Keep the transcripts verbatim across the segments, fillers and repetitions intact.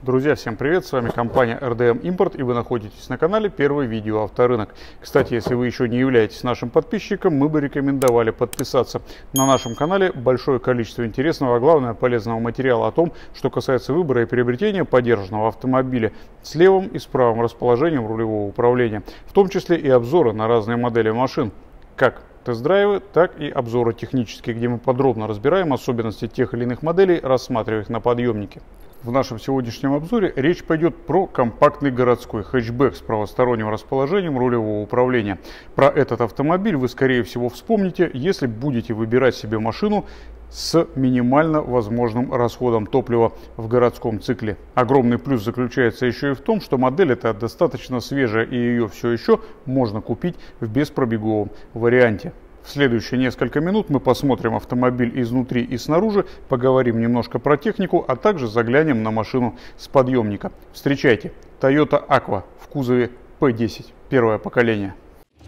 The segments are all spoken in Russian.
Друзья, всем привет! С вами компания эр дэ эм Import, и вы находитесь на канале Первый видео авторынок. Кстати, если вы еще не являетесь нашим подписчиком, мы бы рекомендовали подписаться. На нашем канале большое количество интересного, а главное полезного материала о том, что касается выбора и приобретения подержанного автомобиля с левым и с правым расположением рулевого управления, в том числе и обзоры на разные модели машин, как тест-драйвы, так и обзоры технические, где мы подробно разбираем особенности тех или иных моделей, рассматривая их на подъемнике. В нашем сегодняшнем обзоре речь пойдет про компактный городской хэтчбэк с правосторонним расположением рулевого управления. Про этот автомобиль вы, скорее всего, вспомните, если будете выбирать себе машину с минимально возможным расходом топлива в городском цикле. Огромный плюс заключается еще и в том, что модель эта достаточно свежая, и ее все еще можно купить в беспробеговом варианте. В следующие несколько минут мы посмотрим автомобиль изнутри и снаружи, поговорим немножко про технику, а также заглянем на машину с подъемника. Встречайте, Toyota Aqua в кузове пэ десять, первое поколение.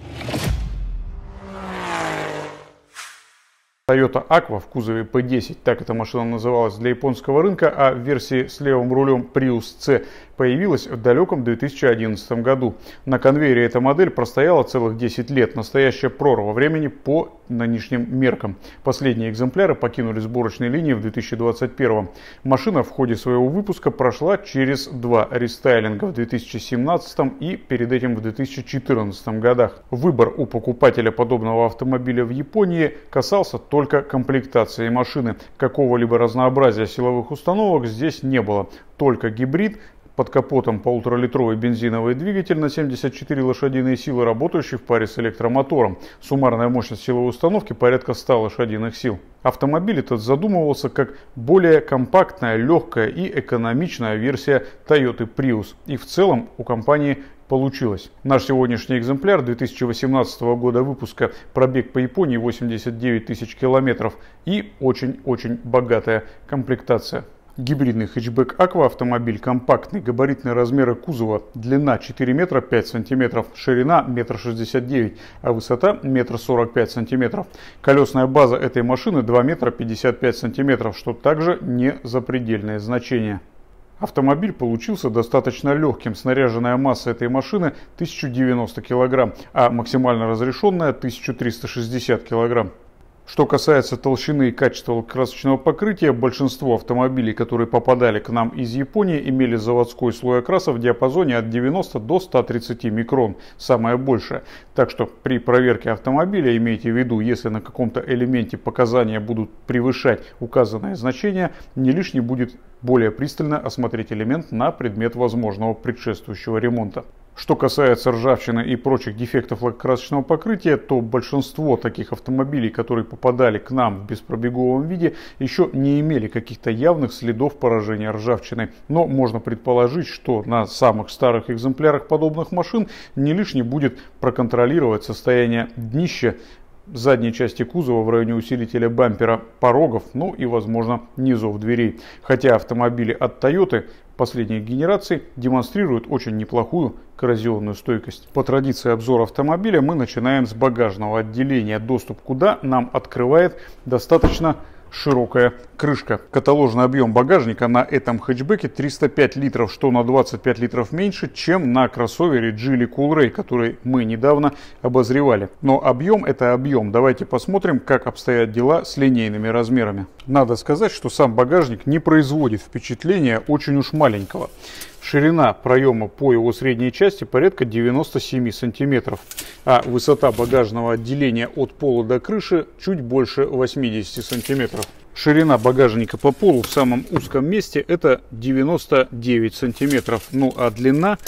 Toyota Aqua в кузове пэ десять, так эта машина называлась для японского рынка, а в версии с левым рулем Prius C появилась в далеком две тысячи одиннадцатом году. На конвейере эта модель простояла целых десять лет, настоящая прорва времени по нынешним меркам. Последние экземпляры покинули сборочные линии в две тысячи двадцать первом. Машина в ходе своего выпуска прошла через два рестайлинга в две тысячи семнадцатом и перед этим в две тысячи четырнадцатом годах. Выбор у покупателя подобного автомобиля в Японии касался только комплектации машины. Какого-либо разнообразия силовых установок здесь не было, только гибрид. Под капотом полуторалитровый бензиновый двигатель на семьдесят четыре лошадиные силы, работающий в паре с электромотором. Суммарная мощность силовой установки порядка ста лошадиных сил. Автомобиль этот задумывался как более компактная, легкая и экономичная версия Toyota Prius. И в целом у компании получилось. Наш сегодняшний экземпляр две тысячи восемнадцатого года выпуска, пробег по Японии восемьдесят девять тысяч километров и очень-очень богатая комплектация. Гибридный хэтчбэк Aqua автомобиль компактный, габаритные размеры кузова: длина четыре метра пять сантиметров, ширина метр шестьдесят девять, а высота метр сорок пять сантиметров. Колесная база этой машины два метра пятьдесят пять сантиметров, что также не запредельное значение. Автомобиль получился достаточно легким. Снаряженная масса этой машины тысяча девяносто килограмм, а максимально разрешенная тысяча триста шестьдесят килограмм. Что касается толщины и качества красочного покрытия, большинство автомобилей, которые попадали к нам из Японии, имели заводской слой окраса в диапазоне от девяноста до ста тридцати микрон, самое большее. Так что при проверке автомобиля имейте в виду, если на каком-то элементе показания будут превышать указанное значение, не лишне будет более пристально осмотреть элемент на предмет возможного предшествующего ремонта. Что касается ржавчины и прочих дефектов лакокрасочного покрытия, то большинство таких автомобилей, которые попадали к нам в беспробеговом виде, еще не имели каких-то явных следов поражения ржавчиной. Но можно предположить, что на самых старых экземплярах подобных машин не лишне будет проконтролировать состояние днища, задней части кузова в районе усилителя бампера, порогов, ну и, возможно, низов дверей. Хотя автомобили от Toyota последних генераций демонстрируют очень неплохую коррозионную стойкость. По традиции обзора автомобиля мы начинаем с багажного отделения, доступ куда нам открывает достаточно широкая крышка. Каталожный объем багажника на этом хэтчбеке триста пять литров, что на двадцать пять литров меньше, чем на кроссовере Geely Coolray, который мы недавно обозревали. Но объем это объем. Давайте посмотрим, как обстоят дела с линейными размерами. Надо сказать, что сам багажник не производит впечатления очень уж маленького. Ширина проема по его средней части порядка девяноста семи сантиметров, а высота багажного отделения от пола до крыши чуть больше восьмидесяти сантиметров. Ширина багажника по полу в самом узком месте это девяносто девять сантиметров, ну а длина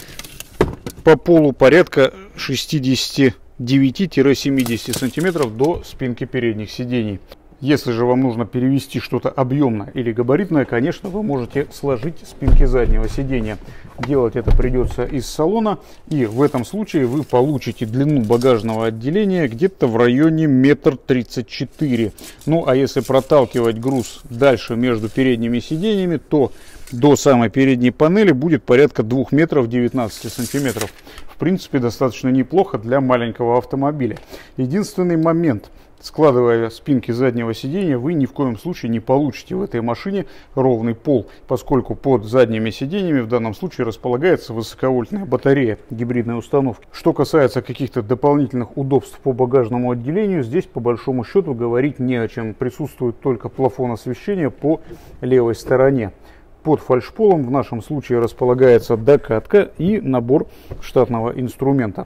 по полу порядка шестидесяти девяти — семидесяти сантиметров до спинки передних сидений. Если же вам нужно перевести что-то объемное или габаритное, конечно, вы можете сложить спинки заднего сидения. Делать это придется из салона, и в этом случае вы получите длину багажного отделения где-то в районе метр тридцать четыре. Ну а если проталкивать груз дальше между передними сиденьями, то до самой передней панели будет порядка двух метров девятнадцати сантиметров. В принципе, достаточно неплохо для маленького автомобиля. Единственный момент. Складывая спинки заднего сидения, вы ни в коем случае не получите в этой машине ровный пол, поскольку под задними сиденьями в данном случае располагается высоковольтная батарея гибридной установки. Что касается каких-то дополнительных удобств по багажному отделению, здесь по большому счету говорить не о чем. Присутствует только плафон освещения по левой стороне. Под фальшполом в нашем случае располагается докатка и набор штатного инструмента.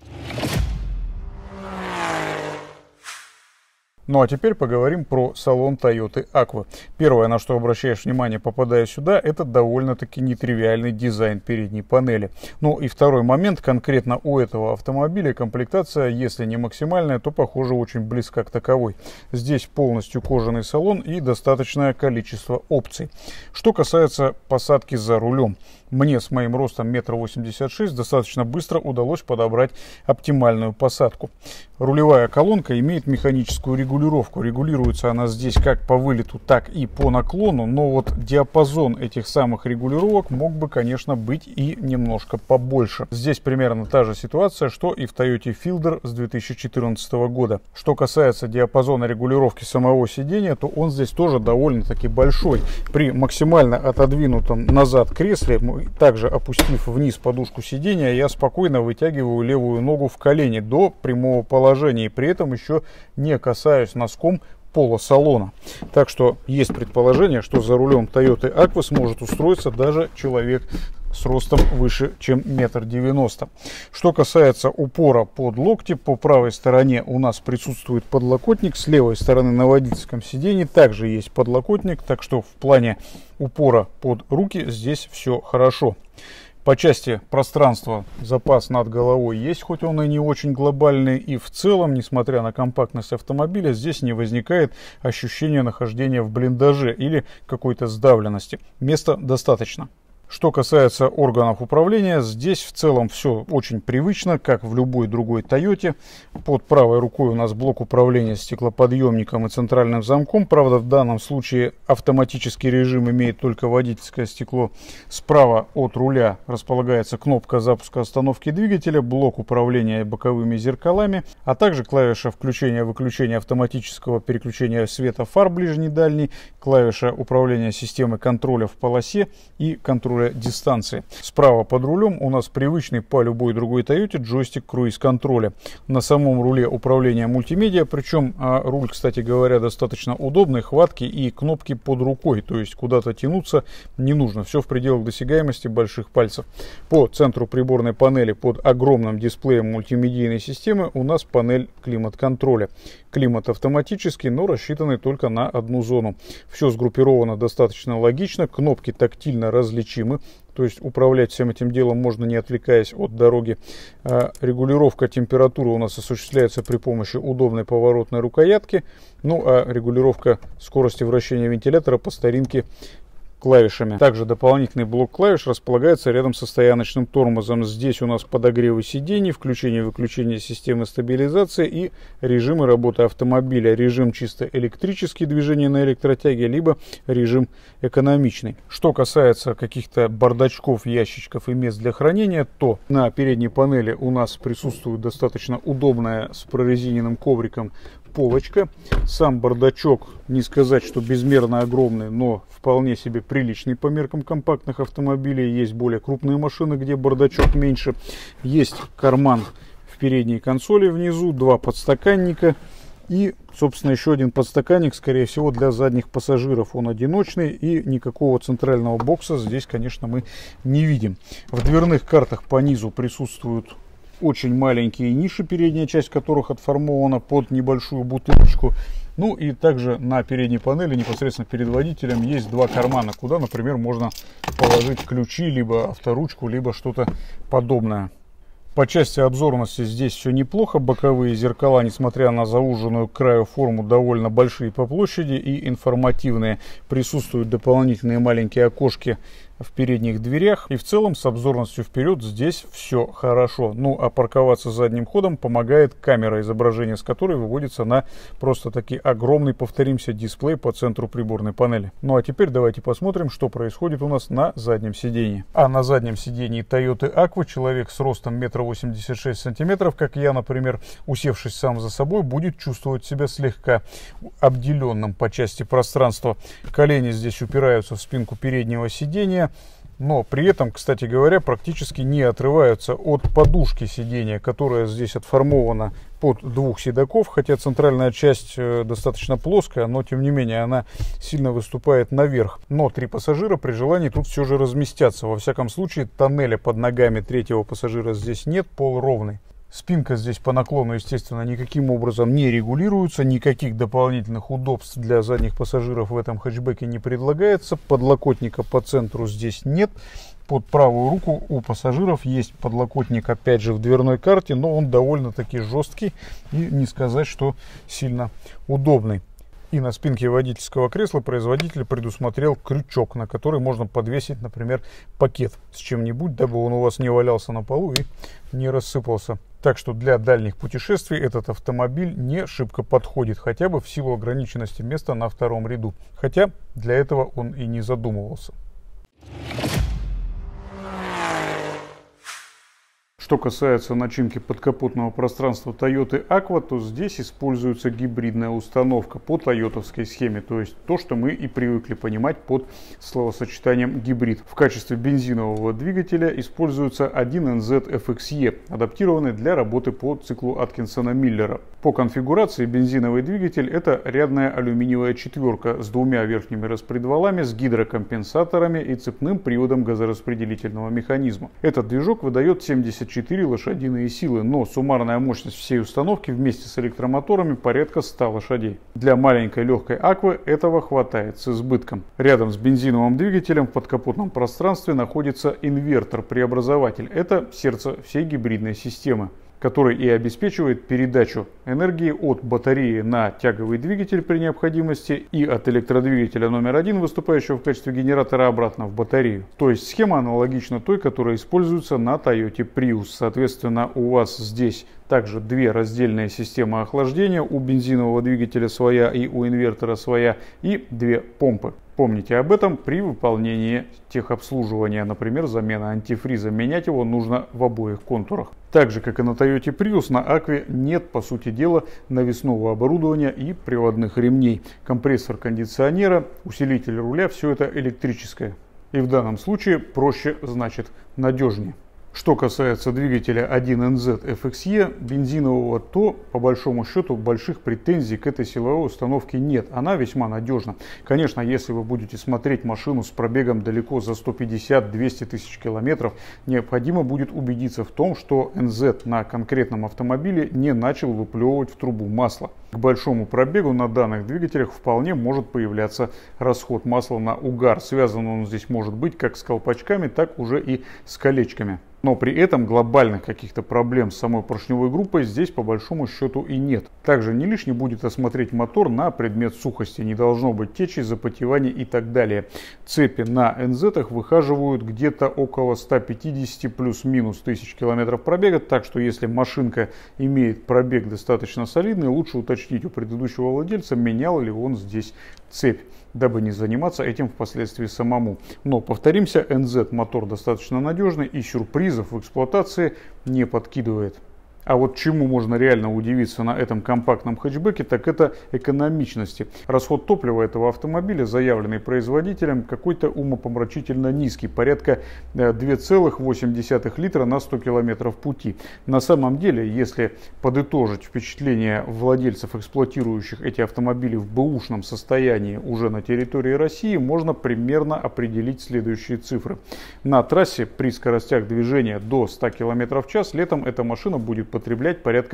Ну а теперь поговорим про салон Toyota Aqua. Первое, на что обращаешь внимание, попадая сюда, это довольно-таки нетривиальный дизайн передней панели. Ну и второй момент, конкретно у этого автомобиля комплектация, если не максимальная, то похоже очень близка к таковой. Здесь полностью кожаный салон и достаточное количество опций. Что касается посадки за рулем. Мне с моим ростом метр восемьдесят шесть достаточно быстро удалось подобрать оптимальную посадку. Рулевая колонка имеет механическую регулировку. Регулируется она здесь как по вылету, так и по наклону. Но вот диапазон этих самых регулировок мог бы, конечно, быть и немножко побольше. Здесь примерно та же ситуация, что и в Toyota Fielder с две тысячи четырнадцатого года. Что касается диапазона регулировки самого сидения, то он здесь тоже довольно-таки большой. При максимально отодвинутом назад кресле, также опустив вниз подушку сидения, я спокойно вытягиваю левую ногу в колени до прямого положения и при этом еще не касаюсь носком пола салона. Так что есть предположение, что за рулем Toyota Aqua сможет устроиться даже человек с ростом выше, чем метр девяносто. Что касается упора под локти, по правой стороне у нас присутствует подлокотник, с левой стороны на водительском сидении также есть подлокотник, так что в плане упора под руки здесь все хорошо. По части пространства запас над головой есть, хоть он и не очень глобальный, и в целом, несмотря на компактность автомобиля, здесь не возникает ощущения нахождения в блиндаже или какой-то сдавленности. Места достаточно. Что касается органов управления, здесь в целом все очень привычно, как в любой другой Тойоте. Под правой рукой у нас блок управления стеклоподъемником и центральным замком. Правда, в данном случае автоматический режим имеет только водительское стекло. Справа от руля располагается кнопка запуска остановки двигателя, блок управления боковыми зеркалами, а также клавиша включения-выключения автоматического переключения света фар ближний-дальний, клавиша управления системой контроля в полосе и контроля дистанции. Справа под рулем у нас привычный по любой другой Тойоте джойстик круиз-контроля. На самом руле управление мультимедиа, причем а, руль, кстати говоря, достаточно удобный, хваткий и кнопки под рукой, то есть куда-то тянуться не нужно. Все в пределах досягаемости больших пальцев. По центру приборной панели под огромным дисплеем мультимедийной системы у нас панель климат-контроля. Климат автоматический, но рассчитанный только на одну зону. Все сгруппировано достаточно логично, кнопки тактильно различимы, то есть управлять всем этим делом можно, не отвлекаясь от дороги. А регулировка температуры у нас осуществляется при помощи удобной поворотной рукоятки, ну а регулировка скорости вращения вентилятора по старинке клавишами. Также дополнительный блок клавиш располагается рядом со стояночным тормозом. Здесь у нас подогревы сидений, включение и выключение системы стабилизации и режимы работы автомобиля. Режим чисто электрический, движение на электротяге, либо режим экономичный. Что касается каких-то бардачков, ящичков и мест для хранения, то на передней панели у нас присутствует достаточно удобная с прорезиненным ковриком полочка. Сам бардачок, не сказать, что безмерно огромный, но вполне себе приличный по меркам компактных автомобилей. Есть более крупные машины, где бардачок меньше. Есть карман в передней консоли внизу, два подстаканника и, собственно, еще один подстаканник, скорее всего, для задних пассажиров. Он одиночный и никакого центрального бокса здесь, конечно, мы не видим. В дверных картах по низу присутствуют очень маленькие ниши, передняя часть которых отформована под небольшую бутылочку. Ну и также на передней панели, непосредственно перед водителем, есть два кармана, куда, например, можно положить ключи, либо авторучку, либо что-то подобное. По части обзорности здесь все неплохо. Боковые зеркала, несмотря на зауженную к краю форму, довольно большие по площади и информативные. Присутствуют дополнительные маленькие окошки в передних дверях. И в целом с обзорностью вперед здесь все хорошо. Ну а парковаться задним ходом помогает камера, изображение с которой выводится на просто-таки огромный, повторимся, дисплей по центру приборной панели. Ну а теперь давайте посмотрим, что происходит у нас на заднем сидении. А на заднем сидении Toyota Aqua человек с ростом метр восемьдесят шесть сантиметров, как я, например, усевшись сам за собой, будет чувствовать себя слегка обделенным по части пространства. Колени здесь упираются в спинку переднего сидения, но при этом, кстати говоря, практически не отрываются от подушки сидения, которая здесь отформована под двух седаков, хотя центральная часть достаточно плоская, но тем не менее она сильно выступает наверх. Но три пассажира при желании тут все же разместятся. Во всяком случае, тоннеля под ногами третьего пассажира здесь нет, пол ровный. Спинка здесь по наклону, естественно, никаким образом не регулируется, никаких дополнительных удобств для задних пассажиров в этом хэтчбеке не предлагается. Подлокотника по центру здесь нет. Под правую руку у пассажиров есть подлокотник, опять же, в дверной карте, но он довольно-таки жесткий и не сказать, что сильно удобный. И на спинке водительского кресла производитель предусмотрел крючок, на который можно подвесить, например, пакет с чем-нибудь, дабы он у вас не валялся на полу и не рассыпался. Так что для дальних путешествий этот автомобиль не шибко подходит, хотя бы в силу ограниченности места на втором ряду. Хотя для этого он и не задумывался. Что касается начинки подкапотного пространства Toyota Aqua, то здесь используется гибридная установка по тойотовской схеме, то есть то, что мы и привыкли понимать под словосочетанием гибрид. В качестве бензинового двигателя используется один эн зет эф икс и, адаптированный для работы по циклу Аткинсона-Миллера. По конфигурации бензиновый двигатель – это рядная алюминиевая четверка с двумя верхними распредвалами, с гидрокомпенсаторами и цепным приводом газораспределительного механизма. Этот движок выдает семьдесят четыре лошадиные силы, но суммарная мощность всей установки вместе с электромоторами порядка ста лошадей. Для маленькой легкой Aqua этого хватает с избытком. Рядом с бензиновым двигателем в подкапотном пространстве находится инвертор-преобразователь. Это сердце всей гибридной системы, который и обеспечивает передачу энергии от батареи на тяговый двигатель при необходимости и от электродвигателя номер один, выступающего в качестве генератора, обратно в батарею. То есть схема аналогична той, которая используется на Toyota Prius. Соответственно, у вас здесь также две раздельные системы охлаждения, у бензинового двигателя своя и у инвертора своя, и две помпы. Помните об этом при выполнении техобслуживания, например, замена антифриза. Менять его нужно в обоих контурах. Так же, как и на Toyota Prius, на Aqua нет, по сути дела, навесного оборудования и приводных ремней. Компрессор кондиционера, усилитель руля – все это электрическое. И в данном случае проще значит надежнее. Что касается двигателя один эн зет эф икс и бензинового, то по большому счету больших претензий к этой силовой установке нет. Она весьма надежна. Конечно, если вы будете смотреть машину с пробегом далеко за сто пятьдесят — двести тысяч километров, необходимо будет убедиться в том, что эн зет на конкретном автомобиле не начал выплевывать в трубу масло. К большому пробегу на данных двигателях вполне может появляться расход масла на угар. Связан он здесь может быть как с колпачками, так уже и с колечками. Но при этом глобальных каких-то проблем с самой поршневой группой здесь по большому счету и нет. Также не лишне будет осмотреть мотор на предмет сухости, не должно быть течи, запотевания и так далее. Цепи на эн зетах выхаживают где-то около ста пятидесяти плюс-минус тысяч километров пробега, так что если машинка имеет пробег достаточно солидный, лучше уточнить у предыдущего владельца, менял ли он здесь цепь, дабы не заниматься этим впоследствии самому. Но повторимся, эн зет мотор достаточно надежный и сюрпризов в эксплуатации не подкидывает. А вот чему можно реально удивиться на этом компактном хэтчбеке, так это экономичности. Расход топлива этого автомобиля, заявленный производителем, какой-то умопомрачительно низкий, порядка две целых восемь десятых литра на сто километров пути. На самом деле, если подытожить впечатления владельцев, эксплуатирующих эти автомобили в бэушном состоянии уже на территории России, можно примерно определить следующие цифры. На трассе при скоростях движения до ста километров в час летом эта машина будет потреблять порядка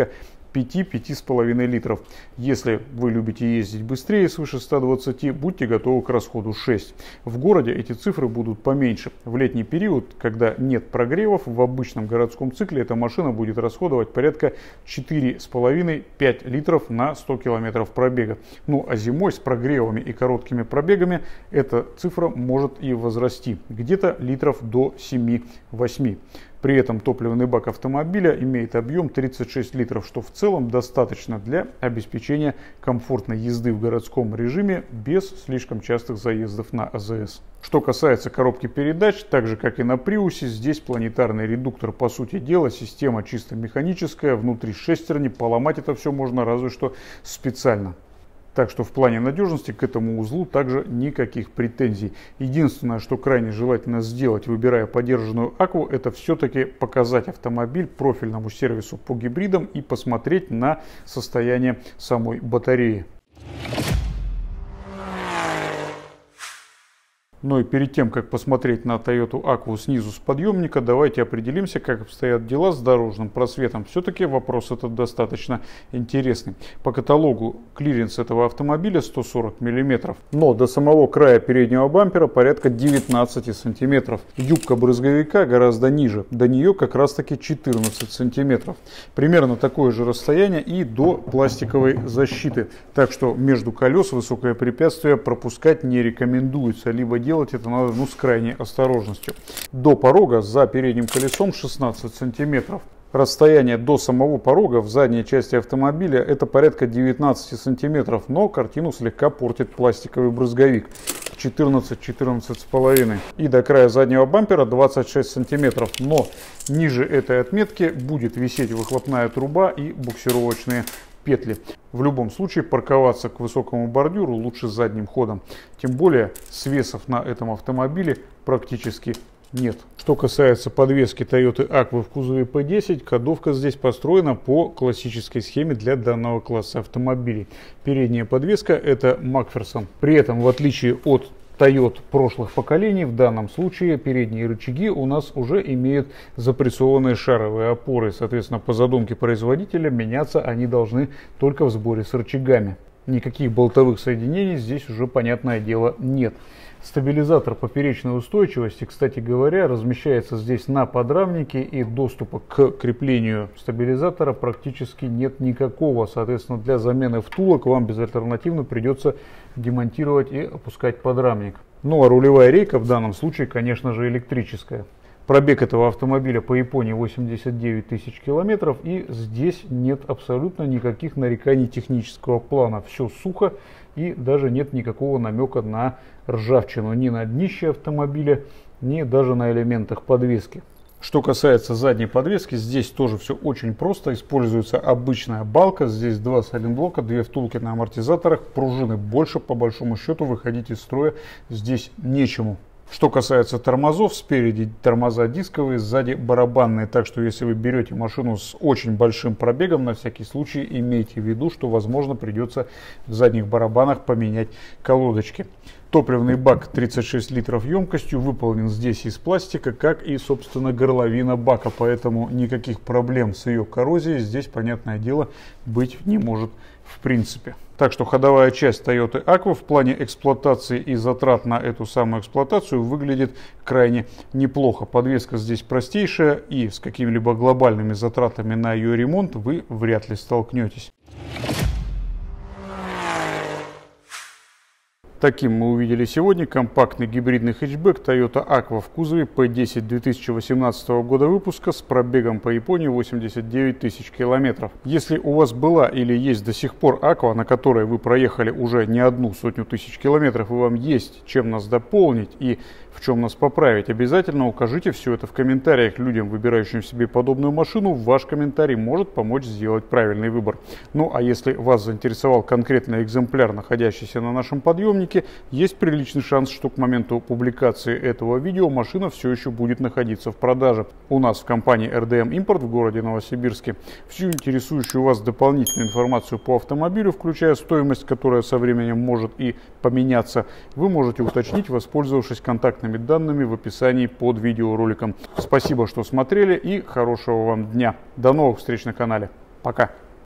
пяти-пяти с половиной литров. Если вы любите ездить быстрее, свыше ста двадцати, будьте готовы к расходу шесть. В городе эти цифры будут поменьше. В летний период, когда нет прогревов, в обычном городском цикле эта машина будет расходовать порядка четыре с половиной — пять литров на сто километров пробега. Ну а зимой с прогревами и короткими пробегами эта цифра может и возрасти, где-то литров до семи-восьми. При этом топливный бак автомобиля имеет объем тридцать шесть литров, что в целом достаточно для обеспечения комфортной езды в городском режиме без слишком частых заездов на а зэ эс. Что касается коробки передач, так же как и на Приусе, здесь планетарный редуктор, по сути дела, система чисто механическая, внутри шестерни, поломать это все можно разве что специально. Так что в плане надежности к этому узлу также никаких претензий. Единственное, что крайне желательно сделать, выбирая подержанную Акву, это все-таки показать автомобиль профильному сервису по гибридам и посмотреть на состояние самой батареи. Но и перед тем, как посмотреть на Toyota Aqua снизу с подъемника, давайте определимся, как обстоят дела с дорожным просветом. Все-таки вопрос этот достаточно интересный. По каталогу клиренс этого автомобиля сто сорок миллиметров, но до самого края переднего бампера порядка девятнадцати сантиметров. Юбка брызговика гораздо ниже, до нее как раз таки четырнадцать сантиметров. Примерно такое же расстояние и до пластиковой защиты. Так что между колес высокое препятствие пропускать не рекомендуется, либо делать это надо ну, с крайней осторожностью. До порога за передним колесом шестнадцать сантиметров. Расстояние до самого порога в задней части автомобиля это порядка девятнадцати сантиметров, но картину слегка портит пластиковый брызговик. четырнадцать — четырнадцать с половиной. И до края заднего бампера двадцать шесть сантиметров. Но ниже этой отметки будет висеть выхлопная труба и буксировочные петли. В любом случае парковаться к высокому бордюру лучше задним ходом. Тем более свесов на этом автомобиле практически нет. Что касается подвески Toyota Aqua в кузове пэ десять, кодовка здесь построена по классической схеме для данного класса автомобилей. Передняя подвеска это Макферсон. При этом, в отличие от Toyota прошлых поколений, в данном случае передние рычаги у нас уже имеют запрессованные шаровые опоры. Соответственно, по задумке производителя меняться они должны только в сборе с рычагами. Никаких болтовых соединений здесь уже, понятное дело, нет. Стабилизатор поперечной устойчивости, кстати говоря, размещается здесь на подрамнике, и доступа к креплению стабилизатора практически нет никакого. Соответственно, для замены втулок вам безальтернативно придется демонтировать и опускать подрамник. Ну а рулевая рейка в данном случае, конечно же, электрическая. Пробег этого автомобиля по Японии восемьдесят девять тысяч километров, и здесь нет абсолютно никаких нареканий технического плана. Все сухо, и даже нет никакого намека на ржавчину ни на днище автомобиля, ни даже на элементах подвески. Что касается задней подвески, здесь тоже все очень просто. Используется обычная балка, здесь два сайлентблока, две втулки на амортизаторах, пружины больше, по большому счету выходить из строя здесь нечему. Что касается тормозов, спереди тормоза дисковые, сзади барабанные, так что если вы берете машину с очень большим пробегом, на всякий случай имейте в виду, что возможно придется в задних барабанах поменять колодочки. Топливный бак тридцать шесть литров емкостью выполнен здесь из пластика, как и, собственно, горловина бака, поэтому никаких проблем с ее коррозией здесь, понятное дело, быть не может в принципе. Так что ходовая часть Toyota Aqua в плане эксплуатации и затрат на эту самую эксплуатацию выглядит крайне неплохо. Подвеска здесь простейшая, и с какими-либо глобальными затратами на ее ремонт вы вряд ли столкнетесь. Таким мы увидели сегодня компактный гибридный хэтчбэк Toyota Aqua в кузове пэ десять две тысячи восемнадцатого года выпуска с пробегом по Японии восемьдесят девять тысяч километров. Если у вас была или есть до сих пор Aqua, на которой вы проехали уже не одну сотню тысяч километров, и вам есть чем нас дополнить и в чем нас поправить, обязательно укажите все это в комментариях людям, выбирающим себе подобную машину. Ваш комментарий может помочь сделать правильный выбор. Ну а если вас заинтересовал конкретный экземпляр, находящийся на нашем подъемнике, есть приличный шанс, что к моменту публикации этого видео машина все еще будет находиться в продаже. У нас в компании эр дэ эм Import в городе Новосибирске. Всю интересующую вас дополнительную информацию по автомобилю, включая стоимость, которая со временем может и поменяться, вы можете уточнить, воспользовавшись контактными данными в описании под видеороликом. Спасибо, что смотрели, и хорошего вам дня. До новых встреч на канале. Пока.